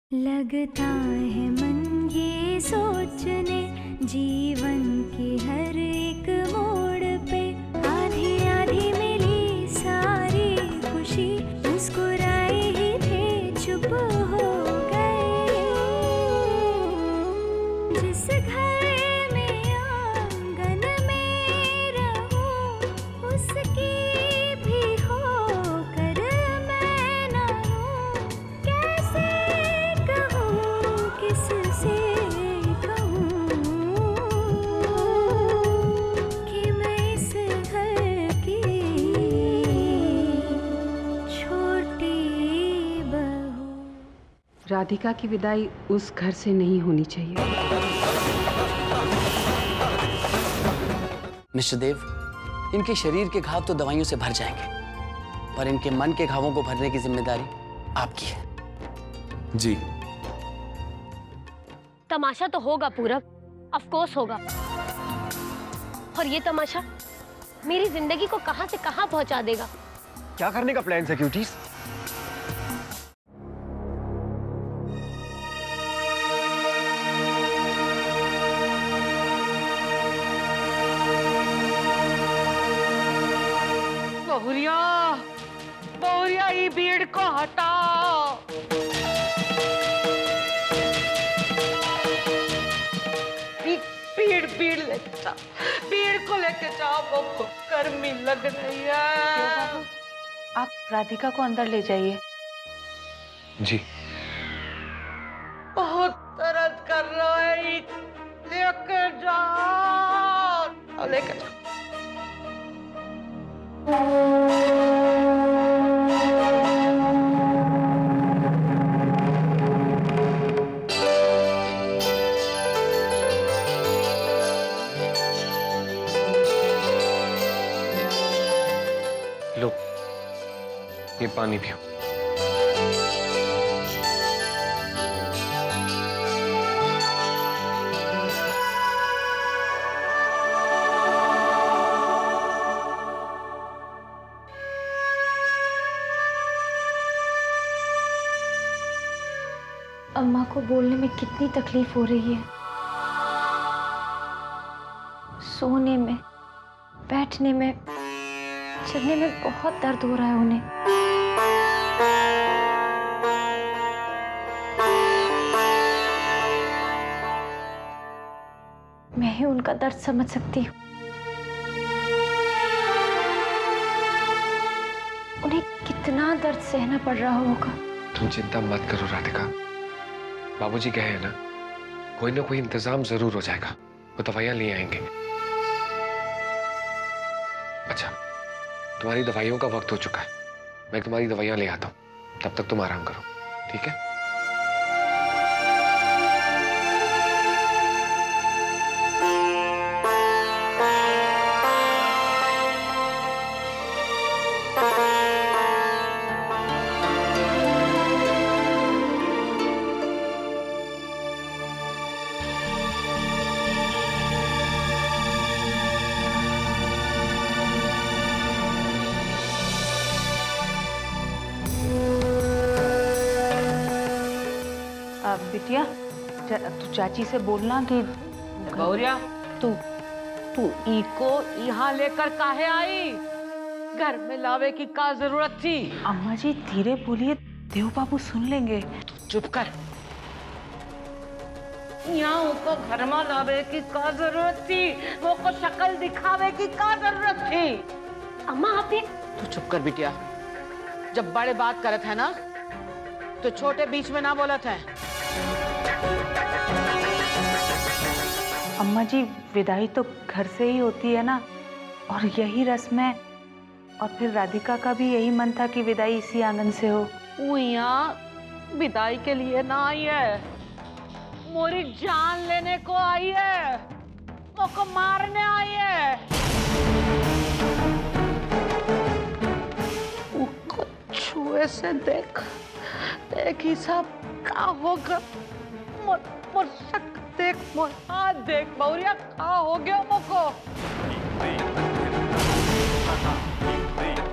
लगता है मन ये सोचने जीवन के हर एक मोड़ पे आधी आधी मिली सारी खुशी मुस्कुराए ही थे चुप हो गए। जिस घर में आंगन में रहूं उसकी भी होकर मैं ना हूं। कैसे कहूं किससे कहूं कि मैं इस घर की छोटी बहू। राधिका की विदाई उस घर से नहीं होनी चाहिए। मिस्टर देव, इनके शरीर के घाव तो दवाइयों से भर जाएंगे, पर इनके मन के घावों को भरने की जिम्मेदारी आपकी है। जी। तमाशा तो होगा पूरब, ऑफ कोर्स होगा। और ये तमाशा मेरी जिंदगी को कहां से कहां पहुंचा देगा। क्या करने का प्लान है क्यूटीज? बहुरिया, बहुरिया ये भीड़ को हटाओ। भीड़ लेके जाओ, भीड़ को लेके जाओ, वो गर्मी लग रही है। आप राधिका को अंदर ले जाइए। जी। बहुत दर्द कर रहा है, लेके जाओ, लेके जाओ। लो, ये पानी पियो। अम्मा को बोलने में कितनी तकलीफ हो रही है। सोने में, बैठने में, चलने में बहुत दर्द हो रहा है उन्हें। मैं ही उनका दर्द समझ सकती हूँ। उन्हें कितना दर्द सहना पड़ रहा होगा। तुम चिंता मत करो राधिका, बाबूजी कहे हैं ना, कोई ना कोई इंतजाम जरूर हो जाएगा। वो दवाइयां ले आएंगे। अच्छा, तुम्हारी दवाइयों का वक्त हो चुका है, मैं तुम्हारी दवाइयां ले आता हूँ, तब तक तुम आराम करो, ठीक है? बिटिया, तू चाची से बोलना कि गौरिया, तू इको यहाँ लेकर काहे आई? घर में लावे की का जरूरत थी? अम्मा जी धीरे बोलिए, देव बाबू सुन लेंगे। तू चुप कर। यहाँ उनको घर में लावे की का जरूरत थी? वो को शक्ल दिखावे की का जरूरत थी? अम्मा आप ये तू चुप कर बिटिया। जब बड़े बात करत है ना, तो छोटे बीच में ना बोलत है। अम्मा जी विदाई तो घर से ही होती है ना, और यही रस्म है। और फिर राधिका का भी यही मन था कि विदाई इसी आंगन से हो। वो यहाँ विदाई के लिए ना आई है, मोरी जान लेने को आई है, वो को मारने आई है। उसको छुए से देख ही सब का होगा। मोर शक देख, मोर हाथ देख, बहुरिया का हो गया मोको।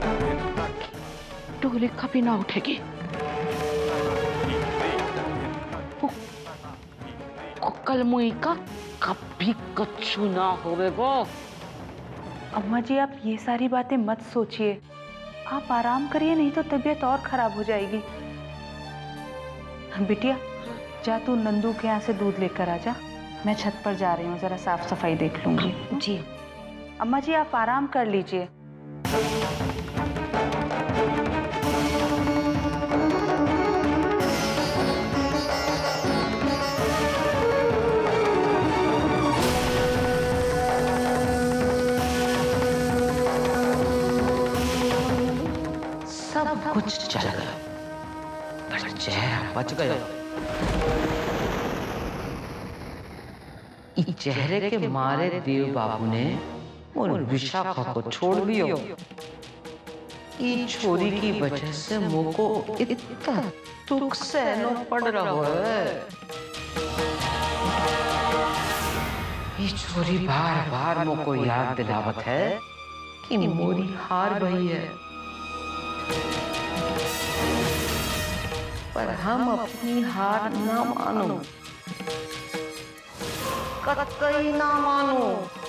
डोली कभी ना उठेगी। कल मुई का कभी कच्छु ना होवेगो। अम्मा जी आप ये सारी बातें मत सोचिए, आप आराम करिए, नहीं तो तबीयत और खराब हो जाएगी। बिटिया जा तू नंदू के यहाँ से दूध लेकर आ जा, मैं छत पर जा रही हूँ, जरा साफ सफाई देख लूंगी। जी अम्मा जी आप आराम कर लीजिए। सब कुछ चल गया पर जहर बच गयो। इस चेहरे के मारे देव बाबू ने और विशाखा को छोड़ दियो। इस छोरी की वजह से मुझको इतना दुख सहना पड़ रहा है। ये छोरी बार बार मुझको याद दिलावत है कि मोरी हार गई है, पर हम अपनी हार ना मानो, कतई ना मानो।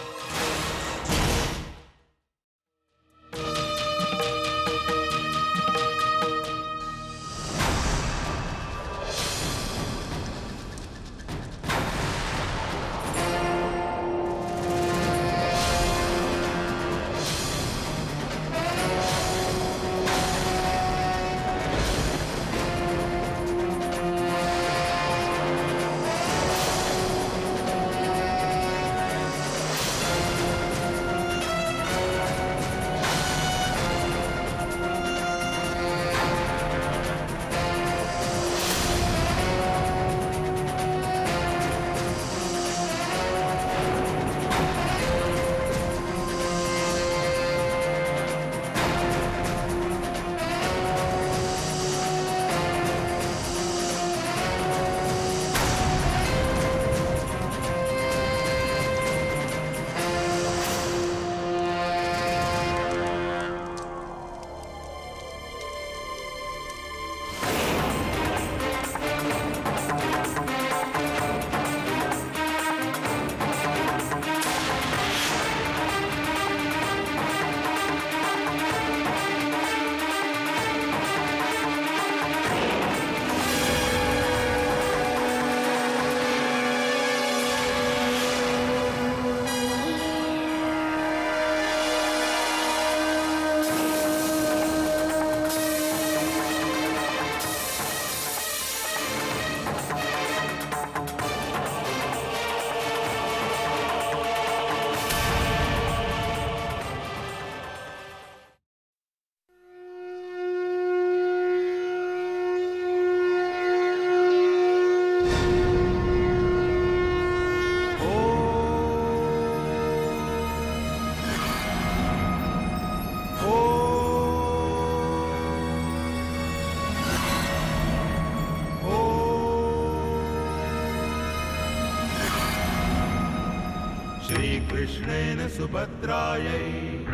श्रीकृष्णेन सुभद्रायै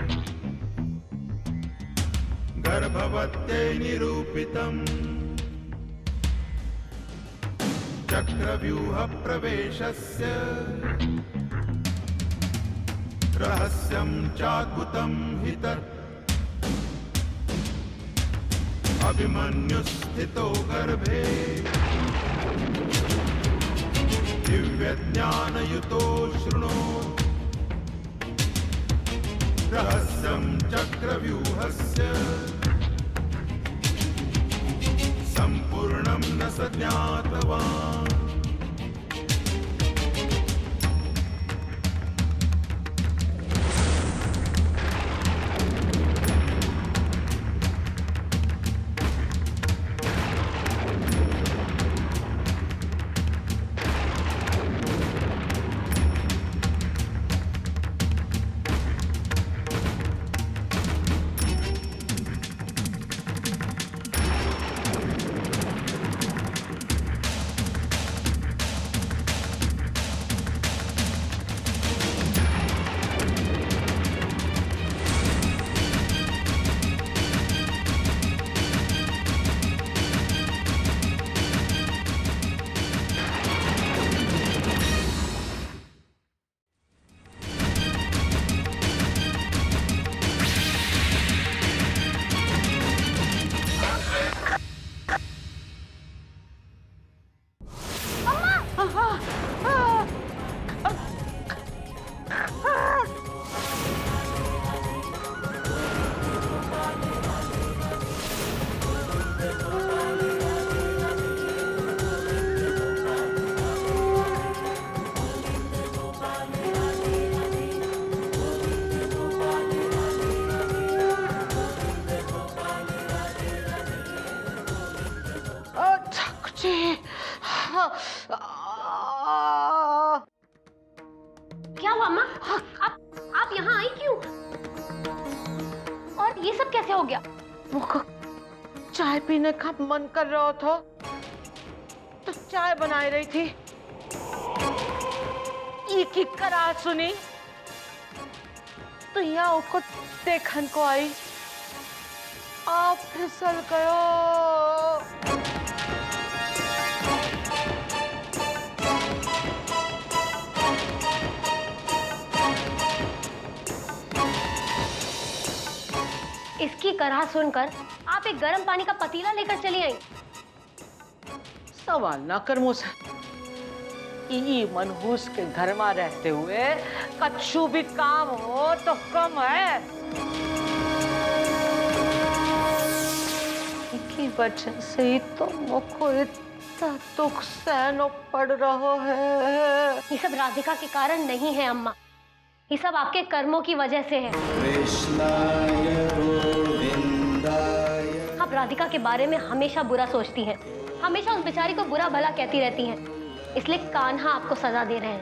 गर्भवत्यै निरूपितम् चक्रव्यूहप्रवेशस्य रहस्यं चाद्भुतं हि तत् अभिमन्युस्थितो गर्भे दिव्यज्ञानयुतो शृणोत् रहस्यं चक्रव्यूहस्य सम्पूर्णं न स ज्ञातवान्। क्या हुआ अम्मा? आप यहाँ आई क्यों? और ये सब कैसे हो गया? मुझको चाय पीने का मन कर रहा था तो चाय बना रही थी, एक एक करार सुनी तो यहाँ उसको देखन को आई, आप फिसल गयो। इसकी कराह सुनकर आप एक गर्म पानी का पतीला लेकर चली आई। सवाल ना कर मुझसे, ये मनहूस के घर में रहते हुए कच्छु भी काम हो तो कम है। इनकी वजह से ही तो मुझको इतना दुख सहना पड़ रहा है। ये सब राधिका के कारण नहीं है अम्मा, ये सब आपके कर्मों की वजह से है। आप राधिका के बारे में हमेशा बुरा सोचती हैं, हमेशा उस बेचारी को बुरा भला कहती रहती हैं, इसलिए कान्हा आपको सजा दे रहे हैं।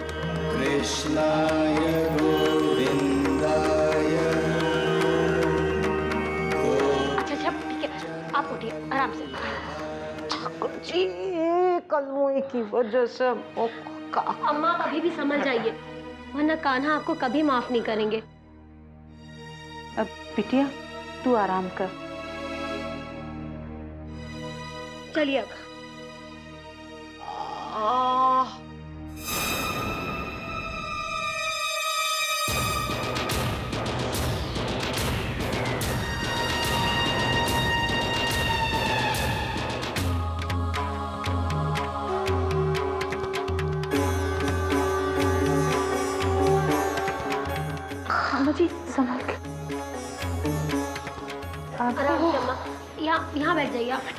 अच्छा ठीक है, आप उठिए आराम से। ठाकुर जी, कलमुई की वजह से अम्मा आप अभी भी समझ जाइए, वरना कान्हा आपको कभी माफ नहीं करेंगे। अब बिटिया तू आराम कर। चलिए अब। अम्मा जी संभाल के। आराम से अम्मा, यहाँ बैठ जाइए आप।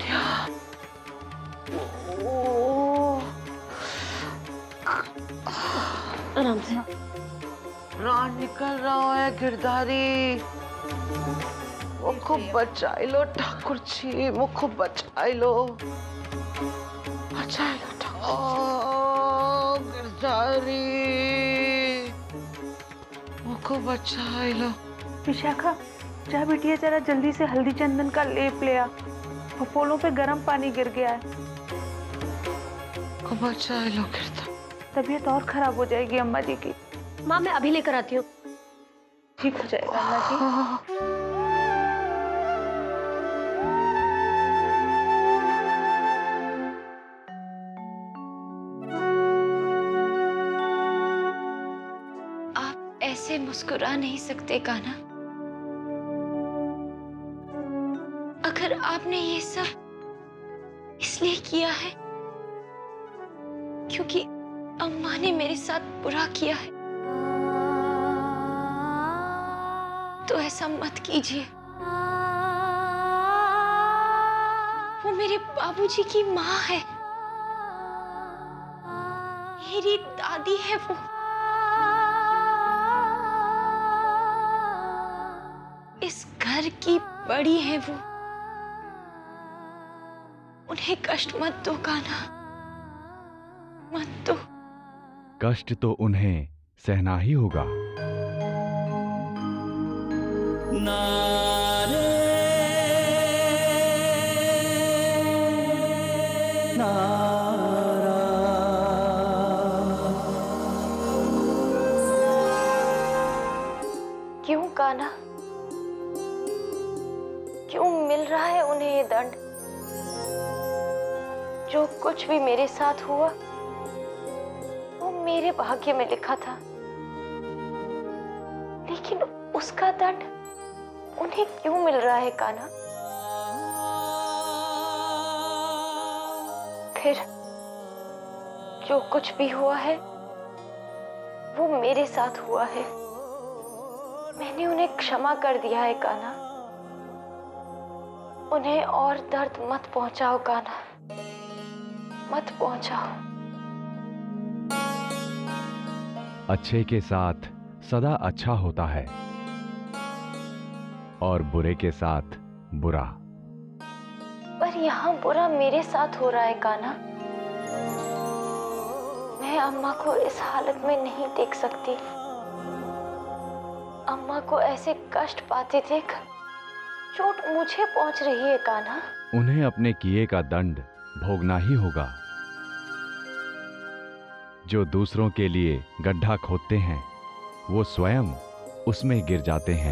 आराम से। प्राण निकल रहा है गिरधारी, मुझको बचाई लो ठाकुर जी, मुझको बचाई लो, बचाई लो ठाकुर। गिरधारी मुझको बचाई लो। विशाखा जा बिटिया, जरा जल्दी से हल्दी चंदन का लेप ले आ, फफोलों पे गर्म पानी गिर गया है। बचाई लो गिरधारी। तबीयत और खराब हो जाएगी अम्मा जी की। माँ मैं अभी लेकर आती हूँ। ठीक हो जाएगा अम्मा जी। आप ऐसे मुस्कुरा नहीं सकते कान्हा। अगर आपने ये सब इसलिए किया है क्योंकि अम्मा ने मेरे साथ बुरा किया है, तो ऐसा मत कीजिए। वो मेरे बाबूजी की माँ है, मेरी दादी है वो। इस घर की बड़ी है वो, उन्हें कष्ट मत दो कान्हा, मत दो। कष्ट तो उन्हें सहना ही होगा। क्यों कान्हा, क्यों मिल रहा है उन्हें ये दंड? जो कुछ भी मेरे साथ हुआ वो मेरे भाग्य में लिखा था, लेकिन उसका दंड उन्हें क्यों मिल रहा है कान्हा? फिर जो कुछ भी हुआ है वो मेरे साथ हुआ है, मैंने उन्हें क्षमा कर दिया है कान्हा। उन्हें और दर्द मत पहुंचाओ कान्हा, मत पहुंचाओ। अच्छे के साथ सदा अच्छा होता है और बुरे के साथ बुरा। पर यहाँ बुरा मेरे साथ हो रहा है कान्हा। मैं अम्मा को इस हालत में नहीं देख सकती। अम्मा को ऐसे कष्ट पाते देख चोट मुझे पहुंच रही है कान्हा। उन्हें अपने किए का दंड भोगना ही होगा। जो दूसरों के लिए गड्ढा खोदते हैं वो स्वयं उसमें गिर जाते हैं।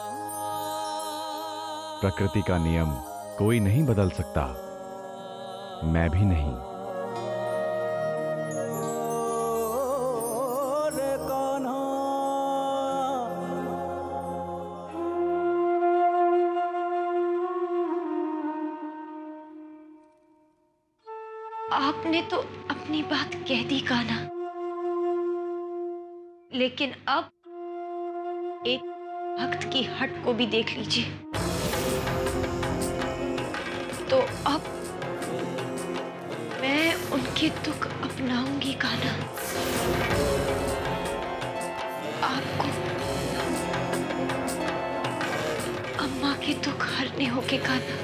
प्रकृति का नियम कोई नहीं बदल सकता, मैं भी नहीं। आपने तो अपनी बात कह दी कान्हा, लेकिन अब एक भक्त की हट को भी देख लीजिए। तो अब मैं उनके दुख अपनाऊंगी कान्हा। आपको अम्मा के दुख हरने होंगे कान्हा।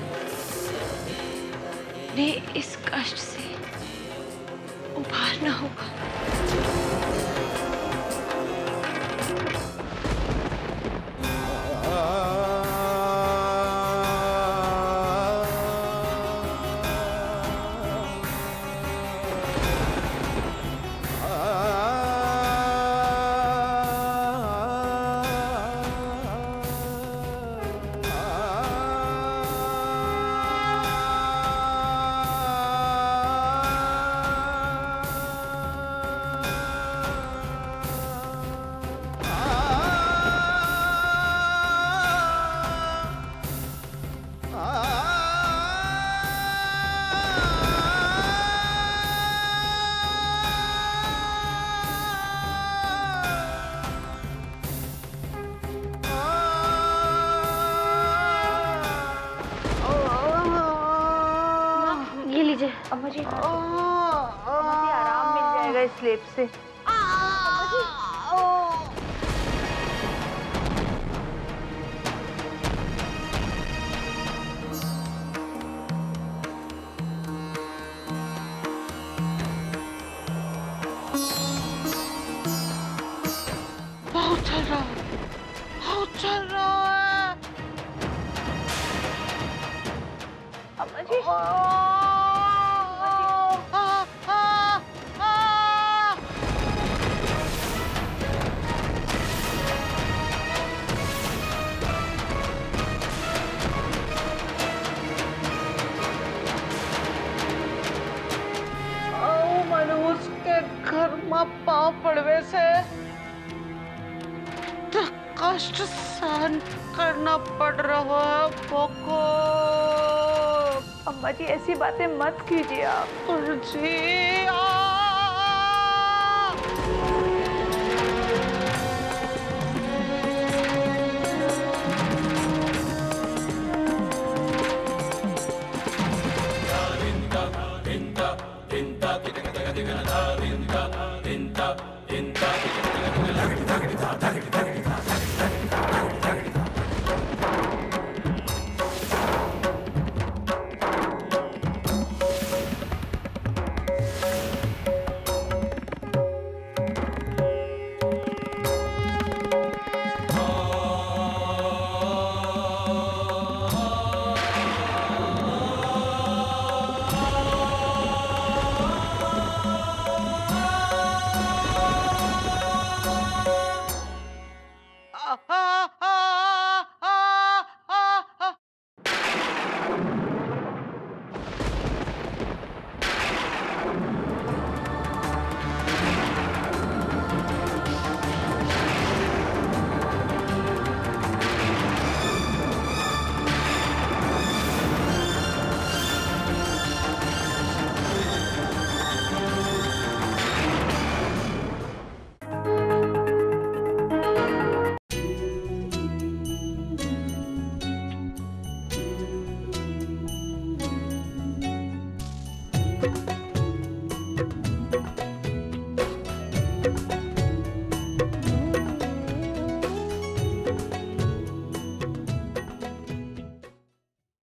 ने इस कष्ट से उभारना होगा। अम्मा जी आराम मिल जाएगा इस स्लेब से। बहुत चल रहा है, बहुत चल रहा है। अम्मा जी घर में पाँव पड़वे से कष्ट सहन करना पड़ रहा है पोको। अम्मा जी ऐसी बातें मत कीजिए आप। जी